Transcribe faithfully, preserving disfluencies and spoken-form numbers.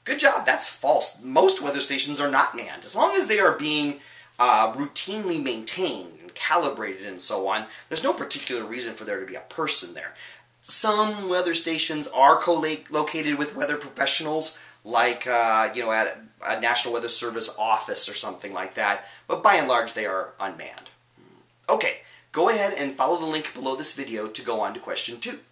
Good job, that's false. Most weather stations are not manned. As long as they are being uh, routinely maintained and calibrated and so on, there's no particular reason for there to be a person there. Some weather stations are co-located with weather professionals, like uh, you know, at a National Weather Service office or something like that, but by and large they are unmanned. Okay, go ahead and follow the link below this video to go on to question two.